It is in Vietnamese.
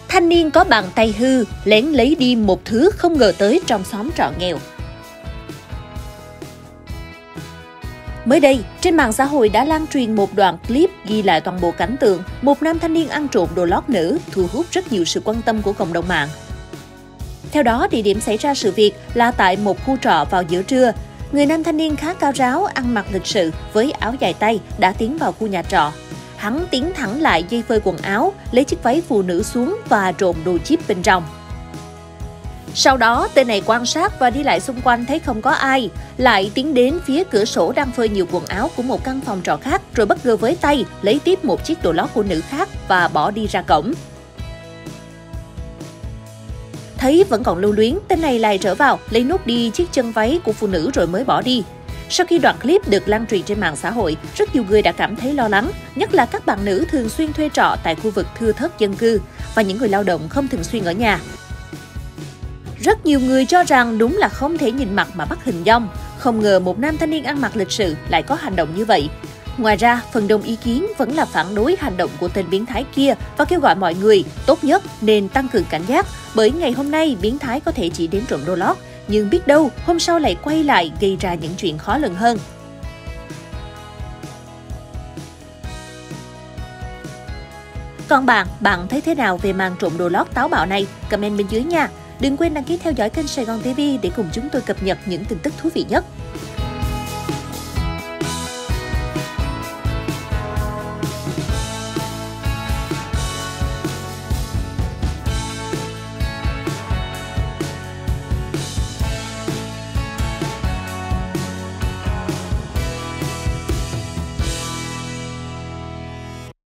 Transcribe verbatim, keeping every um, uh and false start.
Thanh niên có bàn tay hư, lén lấy đi một thứ không ngờ tới trong xóm trọ nghèo. Mới đây, trên mạng xã hội đã lan truyền một đoạn clip ghi lại toàn bộ cảnh tượng một nam thanh niên ăn trộm đồ lót nữ, thu hút rất nhiều sự quan tâm của cộng đồng mạng. Theo đó, địa điểm xảy ra sự việc là tại một khu trọ vào giữa trưa. Người nam thanh niên khá cao ráo, ăn mặc lịch sự với áo dài tay đã tiến vào khu nhà trọ. Hắn tiến thẳng lại dây phơi quần áo, lấy chiếc váy phụ nữ xuống và trộm đồ chip bên trong. Sau đó, tên này quan sát và đi lại xung quanh thấy không có ai, lại tiến đến phía cửa sổ đang phơi nhiều quần áo của một căn phòng trọ khác, rồi bất ngờ với tay lấy tiếp một chiếc đồ lót của nữ khác và bỏ đi ra cổng. Thấy vẫn còn lưu luyến, tên này lại trở vào, lấy nút đi chiếc chân váy của phụ nữ rồi mới bỏ đi. Sau khi đoạn clip được lan truyền trên mạng xã hội, rất nhiều người đã cảm thấy lo lắng, nhất là các bạn nữ thường xuyên thuê trọ tại khu vực thưa thớt dân cư và những người lao động không thường xuyên ở nhà. Rất nhiều người cho rằng đúng là không thể nhìn mặt mà bắt hình dong, không ngờ một nam thanh niên ăn mặc lịch sự lại có hành động như vậy. Ngoài ra, phần đông ý kiến vẫn là phản đối hành động của tên biến thái kia và kêu gọi mọi người tốt nhất nên tăng cường cảnh giác, bởi ngày hôm nay biến thái có thể chỉ đến trộm đồ lót, nhưng biết đâu hôm sau lại quay lại gây ra những chuyện khó lường hơn. Còn bạn, bạn thấy thế nào về màn trộm đồ lót táo bạo này? Comment bên dưới nha! Đừng quên đăng ký theo dõi kênh Sài Gòn ti vi để cùng chúng tôi cập nhật những tin tức thú vị nhất.